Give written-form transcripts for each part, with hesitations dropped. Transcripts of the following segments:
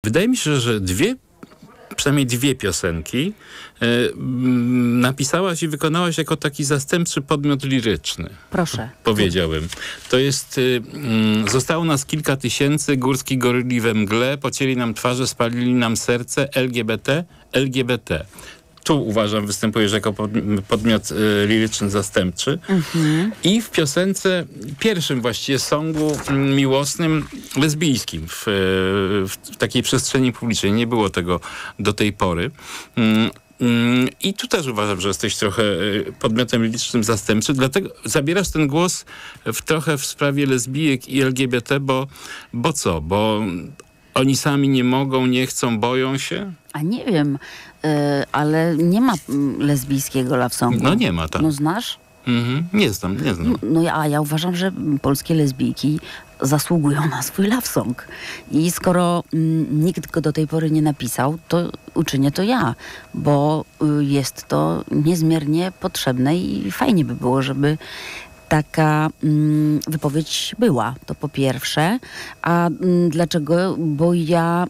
Wydaje mi się, że przynajmniej dwie piosenki napisałaś i wykonałaś jako taki zastępczy podmiot liryczny. Proszę. Powiedziałbym. To jest zostało nas kilka tysięcy, górski goryli we mgle, pocięli nam twarze, spalili nam serce, LGBT, LGBT. Tu uważam, występujesz jako podmiot liryczny zastępczy. I w piosence, pierwszym właściwie songu miłosnym, lesbijskim w takiej przestrzeni publicznej. Nie było tego do tej pory. I tu też uważam, że jesteś trochę podmiotem lirycznym zastępczym, dlatego zabierasz ten głos trochę w sprawie lesbijek i LGBT, bo co? Bo oni sami nie mogą, nie chcą, boją się? A nie wiem, ale nie ma lesbijskiego love songu. No nie ma, tak. No znasz? Nie znam. A ja uważam, że polskie lesbijki zasługują na swój love song. I skoro nikt go do tej pory nie napisał, to uczynię to ja, bo jest to niezmiernie potrzebne i fajnie by było, żeby taka wypowiedź była. To po pierwsze. A dlaczego? Bo ja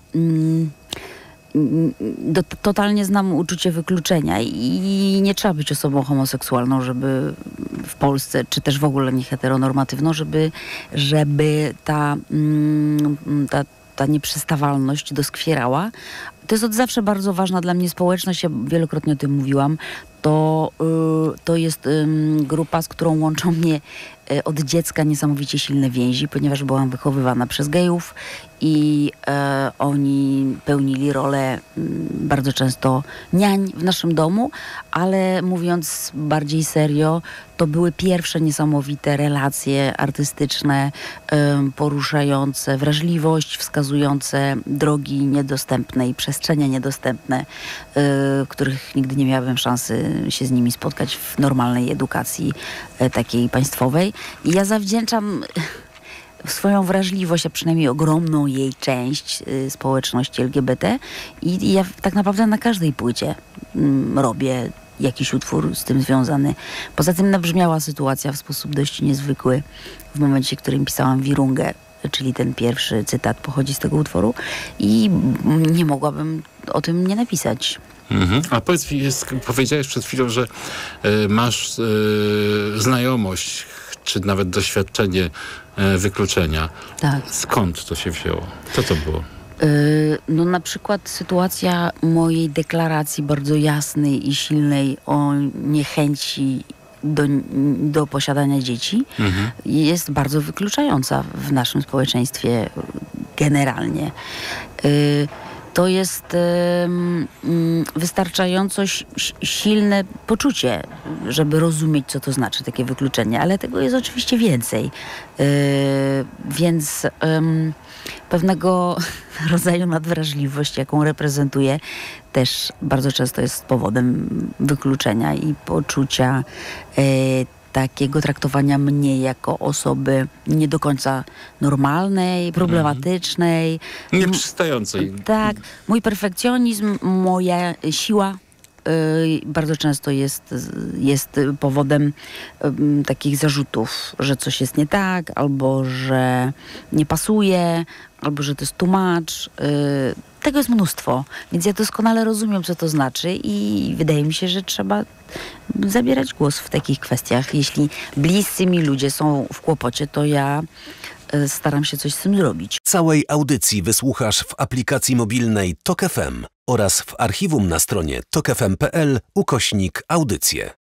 totalnie znam uczucie wykluczenia i nie trzeba być osobą homoseksualną, żeby w Polsce, czy też w ogóle nie heteronormatywną, żeby ta nieprzystawalność doskwierała. To jest od zawsze bardzo ważna dla mnie społeczność, ja wielokrotnie o tym mówiłam. To jest grupa, z którą łączą mnie od dziecka niesamowicie silne więzi, ponieważ byłam wychowywana przez gejów i oni pełnili rolę bardzo często niań w naszym domu, ale mówiąc bardziej serio, to były pierwsze niesamowite relacje artystyczne, poruszające wrażliwość, wskazujące drogi niedostępne i przestrzenie niedostępne, których nigdy nie miałabym szansy się z nimi spotkać w normalnej edukacji takiej państwowej. I ja zawdzięczam swoją wrażliwość, a przynajmniej ogromną jej część społeczności LGBT i ja tak naprawdę na każdej płycie robię jakiś utwór z tym związany. Poza tym nabrzmiała sytuacja w sposób dość niezwykły w momencie, w którym pisałam Wirungę, czyli ten pierwszy cytat pochodzi z tego utworu i nie mogłabym o tym nie napisać. A powiedz mi, powiedziałeś przed chwilą, że masz znajomość, czy nawet doświadczenie wykluczenia. Tak. Skąd to się wzięło? Co to było? No na przykład sytuacja mojej deklaracji bardzo jasnej i silnej o niechęci do posiadania dzieci jest bardzo wykluczająca w naszym społeczeństwie generalnie. To jest wystarczająco silne poczucie, żeby rozumieć, co to znaczy takie wykluczenie, ale tego jest oczywiście więcej. Więc pewnego rodzaju nadwrażliwość, jaką reprezentuję, też bardzo często jest powodem wykluczenia i poczucia takiego traktowania mnie jako osoby nie do końca normalnej, problematycznej. Nieprzystającej. Tak. Mój perfekcjonizm, moja siła bardzo często jest powodem takich zarzutów, że coś jest nie tak, albo że nie pasuje, albo że to jest too much. Tego jest mnóstwo, więc ja doskonale rozumiem, co to znaczy i wydaje mi się, że trzeba zabierać głos w takich kwestiach. Jeśli bliscy mi ludzie są w kłopocie, to ja staram się coś z tym zrobić. Całej audycji wysłuchasz w aplikacji mobilnej TOK FM oraz w archiwum na stronie tokfm.pl/audycje.